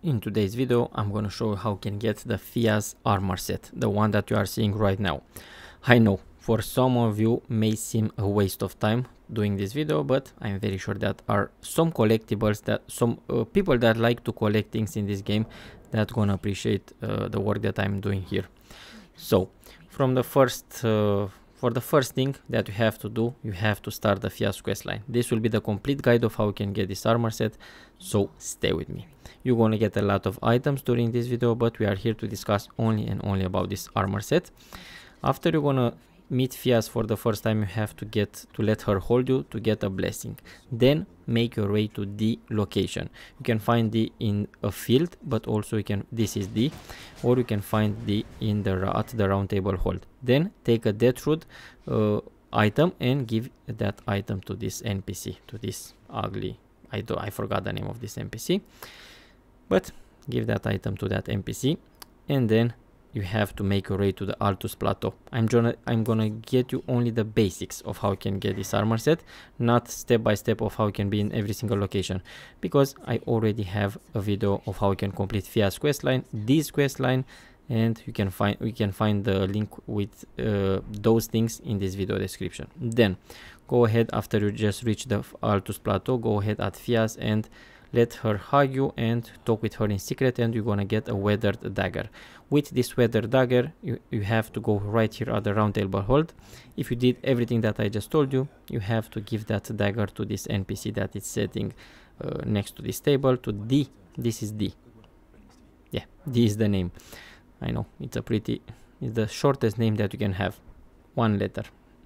In today's video, I'm gonna show you how you can get the Fiaz armor set, the one that you are seeing right now. I know, for some of you may seem a waste of time doing this video, but I'm very sure that are some collectibles that some people that like to collect things in this game that gonna appreciate the work that I'm doing here. So, from the first for the first thing that you have to do, you have to start the Fiaz questline. This will be the complete guide of how you can get this armor set, so stay with me. You're gonna get a lot of items during this video, but we are here to discuss only and only about this armor set. After you're gonna meet Fiaz for the first time, you have to let her hold you to get a blessing. Then make your way to D location. You can find D in a field, but also you can, this is D, or you can find D in at the round table hold. Then take a Deathroot item and give that item to this NPC, to this ugly, I forgot the name of this NPC, but give that item to that NPC, and then you have to make your way to the Altus Plateau. I'm gonna get you only the basics of how you can get this armor set, not step by step of how you can be in every single location, because I already have a video of how you can complete Fiaz questline, this questline, and we can find the link with those things in this video description. Then go ahead, after you just reach the Altus Plateau, go ahead at Fiaz and let her hug you and talk with her in secret, and you're gonna get a weathered dagger. With this weathered dagger, you have to go right here at the round table hold. If you did everything that I just told you, you have to give that dagger to this NPC that is sitting next to this table, to D. This is D. Yeah, D is the name. I know, it's the shortest name that you can have. One letter.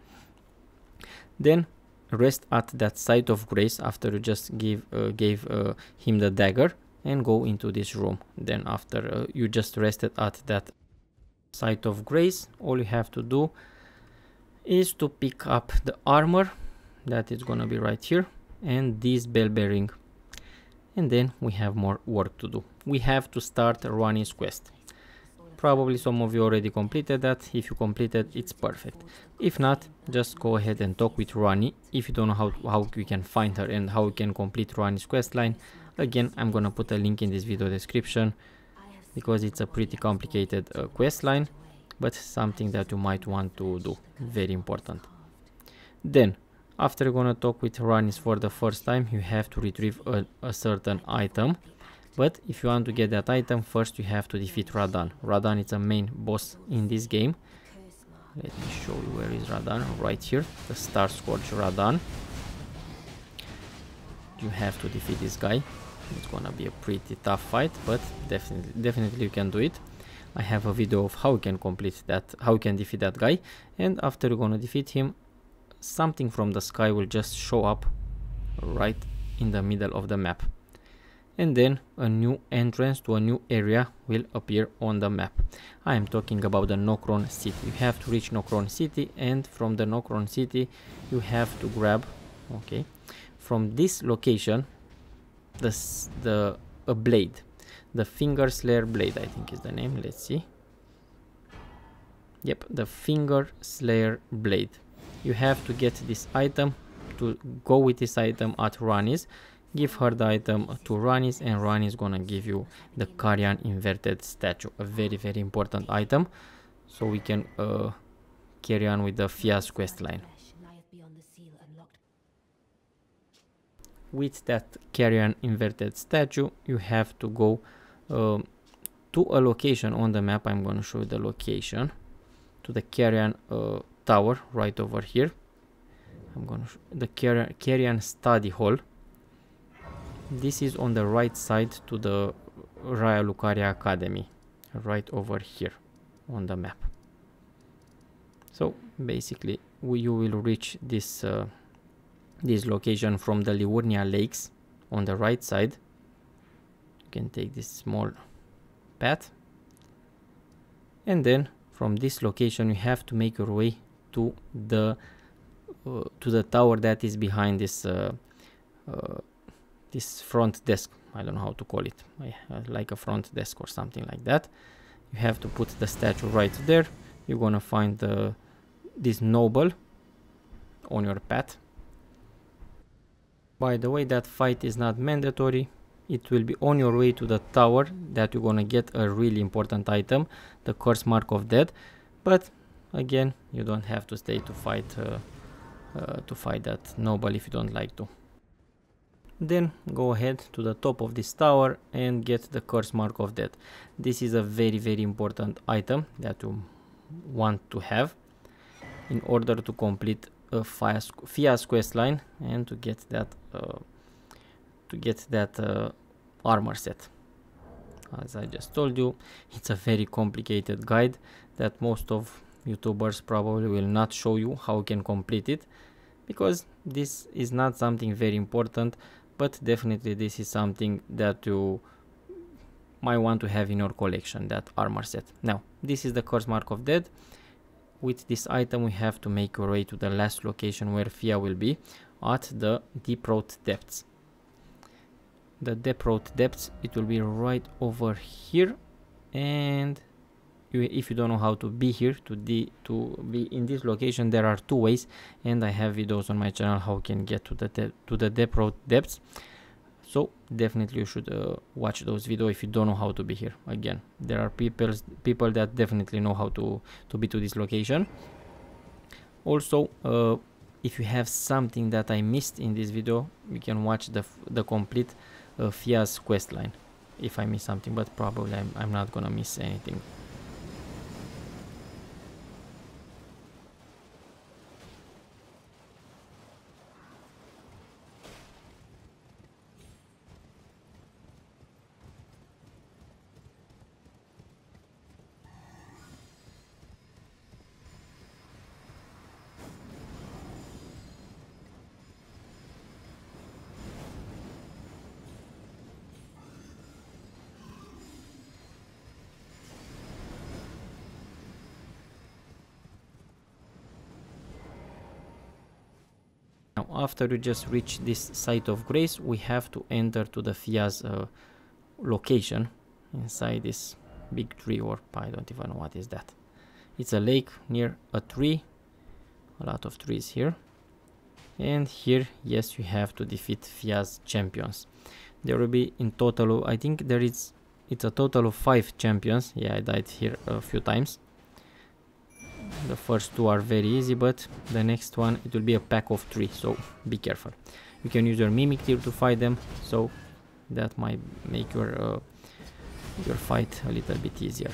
Then rest at that site of grace after you just gave him the dagger, and go into this room. Then after you just rested at that site of grace, all you have to do is to pick up the armor that is gonna be right here, and this bell bearing, and then we have more work to do. We have to start Rani's quest. Probably some of you already completed that. If you completed, it's perfect. If not, just go ahead and talk with Rani. If you don't know how we can find her and how we can complete Rani's questline, again, I'm gonna put a link in this video description, because it's a pretty complicated questline, but something that you might want to do. Very important. Then, after you're gonna talk with Rani for the first time, you have to retrieve a certain item. But if you want to get that item, first you have to defeat Radahn. Radahn is a main boss in this game. Let me show you where is Radahn. Right here, the Star Scourge Radahn. You have to defeat this guy. It's gonna be a pretty tough fight, but definitely you can do it. I have a video of how you can complete that, how you can defeat that guy. And after you're gonna defeat him, something from the sky will just show up right in the middle of the map. And then a new entrance to a new area will appear on the map. I am talking about the Nokron City. You have to reach Nokron City, and from the Nokron City you have to grab, okay, from this location, a blade, the Finger Slayer blade, I think is the name. Let's see. Yep, the Finger Slayer blade. You have to get this item, to go with this item at Rani's. Give her the item to Rani's, and Rani's gonna give you the Carian inverted statue, a very important item, so we can carry on with the Fiaz questline. With that Carian inverted statue, you have to go to a location on the map. I'm gonna show you the location, to the Carian tower right over here. I'm gonna show the Carian study hall. This is on the right side to the Raya Lucaria Academy, right over here on the map. So basically you will reach this location from the Liurnia Lakes on the right side. You can take this small path, and then from this location you have to make your way to the tower that is behind this this front desk. I don't know how to call it, like a front desk or something like that. You have to put the statue right there. You're gonna find this noble on your path. By the way, that fight is not mandatory. it will be on your way to the tower that you're gonna get a really important item, the Curse Mark of Death. But again, you don't have to stay to fight that noble if you don't like to. Then go ahead to the top of this tower and get the Curse Mark of Death. This is a very important item that you want to have in order to complete a Fia's quest line and to get that armor set. As I just told you, it's a very complicated guide that most of YouTubers probably will not show you how you can complete it, because this is not something very important, but definitely this is something that you might want to have in your collection, that armor set. Now, this is the Curse Mark of Death. With this item we have to make our way to the last location where Fia will be, at the Deep-Root Depths. The Deep-Root Depths, it will be right over here, and if you don't know how to be here, to be in this location, there are two ways, and I have videos on my channel how you can get to the Deep-Root Depths. So definitely you should watch those videos if you don't know how to be here. Again, there are people that definitely know how to be to this location. Also, if you have something that I missed in this video, you can watch the complete Fia's quest line if I miss something, but probably I'm not gonna miss anything. Now, after you just reach this site of grace, we have to enter to the Fia's location inside this big tree, or I don't even know what is that. It's a lake near a tree, a lot of trees here. And here, yes, you have to defeat Fia's champions. There will be in total, I think it's a total of 5 champions. Yeah, I died here a few times. The first 2 are very easy, but the next one, it will be a pack of 3, so be careful. You can use your Mimic Tear to fight them, so that might make your fight a little bit easier.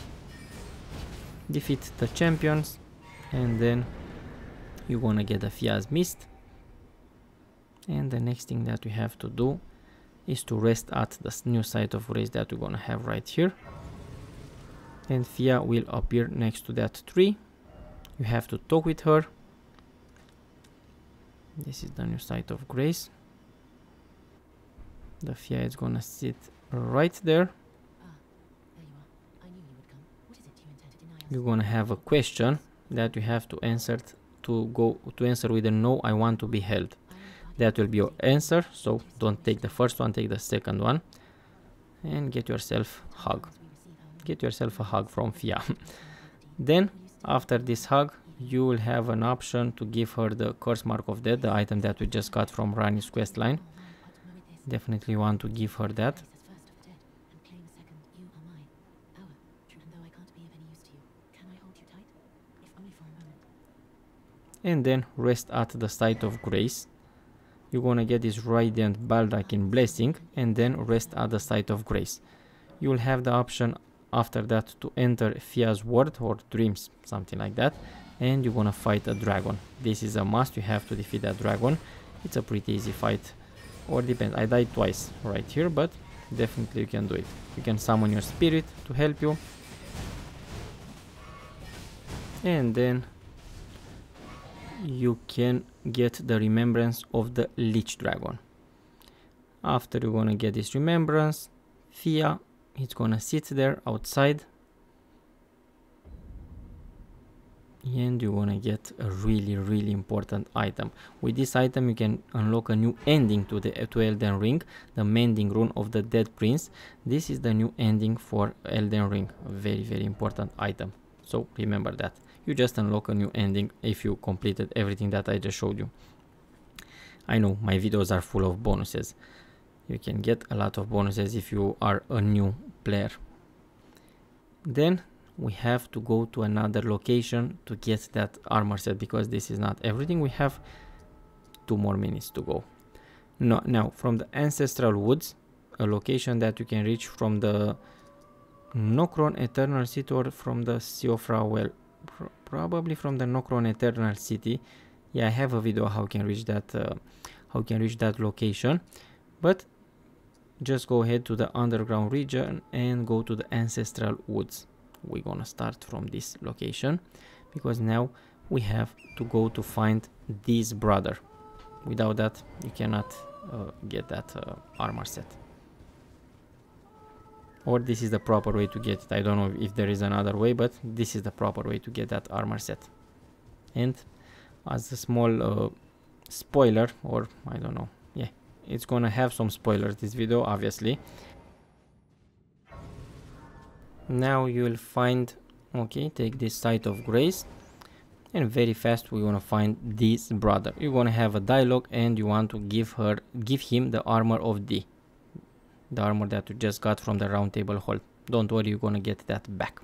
Defeat the champions, and then you're gonna get a Fia's Mist. And the next thing that you have to do is to rest at the new site of grace that you're gonna have right here. And Fia will appear next to that tree. You have to talk with her. This is the new site of grace. The Fia is gonna sit right there. You're gonna have a question that you have to answer with a no, I want to be held. That will be your answer, so don't take the first one, take the second one. And get yourself a hug. Get yourself a hug from Fia. Then, after this hug, you will have an option to give her the Curse Mark of Death, the item that we just got from Ranni's quest line. Definitely want to give her that. And then rest at the site of grace. You're gonna get this Radiant Baldachin Blessing, and then rest at the site of grace. You will have the option after that to enter Fia's world or dreams, something like that, and you're gonna fight a dragon. This is a must, you have to defeat that dragon. It's a pretty easy fight, or depends. I died twice right here, but definitely you can do it. You can summon your spirit to help you, and then you can get the remembrance of the Lich Dragon. After you're gonna get this remembrance, Fia, it's gonna sit there outside, and you're gonna get a really important item. With this item you can unlock a new ending to Elden Ring, the Mending Rune of the Dead Prince. This is the new ending for Elden Ring, a very important item, so remember that. You just unlock a new ending if you completed everything that I just showed you. I know my videos are full of bonuses. you can get a lot of bonuses if you are a new player. Then we have to go to another location to get that armor set, because this is not everything. We have 2 more minutes to go. Now from the Ancestral Woods, a location that you can reach from the Nokron Eternal City or from the Siofra Well, probably from the Nokron Eternal City. Yeah, I have a video how you can reach that location, but just go ahead to the underground region and go to the Ancestral Woods. We're gonna start from this location because now we have to go to find this brother. Without that you cannot get that armor set, or this is the proper way to get it. I don't know if there is another way, but this is the proper way to get that armor set. And as a small spoiler, or I don't know, yeah, it's gonna have some spoilers, this video, obviously. Now you will find, okay, take this Site of Grace, and very fast we're gonna find this brother. You're gonna have a dialogue and you want to give him the armor of D, the armor that you just got from the Round Table Hall. Don't worry, you're gonna get that back.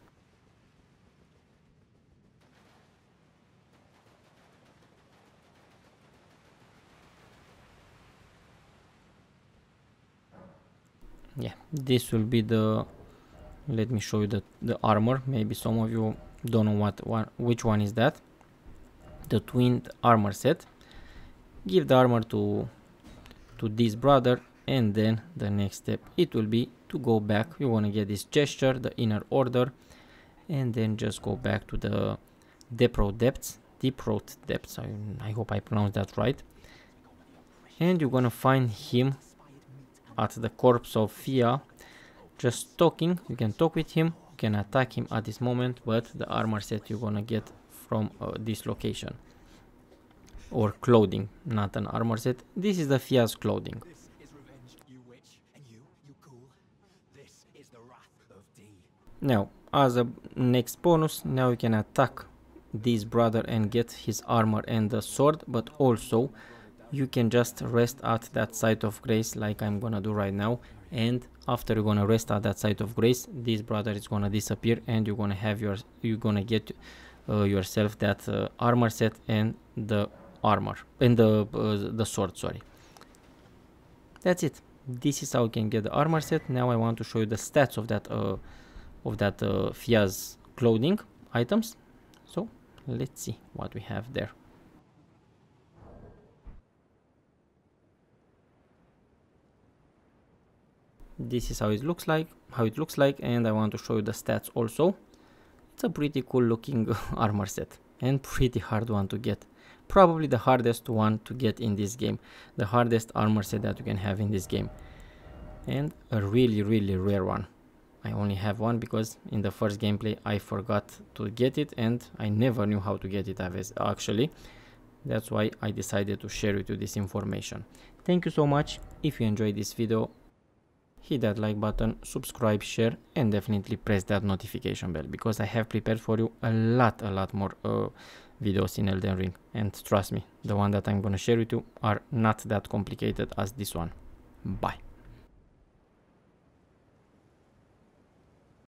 Yeah, this will be the, let me show you the armor. Maybe some of you don't know which one is that. The twin armor set. Give the armor to this brother, and then the next step it will be to go back. You want to get this gesture, the Inner Order, and then just go back to the Deep Road Depths. I hope I pronounced that right. And you're gonna find him at the corpse of Fia, just talking. You can talk with him, you can attack him at this moment, but the armor set you're gonna get from this location, or clothing, not an armor set. This is the Fia's clothing. Now as a next bonus, now you can attack this brother and get his armor and the sword, but also you can just rest at that Site of Grace like I'm gonna do right now, and after you're gonna rest at that Site of Grace, this brother is gonna disappear and you're gonna have get yourself that armor set and the armor and the sword, sorry. That's it. This is how you can get the armor set. Now I want to show you the stats of that Fia's clothing items. So let's see what we have there. This is how it looks like, and I want to show you the stats also. It's a pretty cool looking armor set and pretty hard one to get. Probably the hardest one to get in this game, the hardest armor set that you can have in this game, and a really rare one. I only have one because in the first gameplay I forgot to get it and I never knew how to get it actually. That's why I decided to share with you this information. Thank you so much. If you enjoyed this video, hit that like button, subscribe, share, and definitely press that notification bell, because I have prepared for you a lot more videos in Elden Ring, and trust me, the one that I'm gonna share with you are not that complicated as this one. Bye.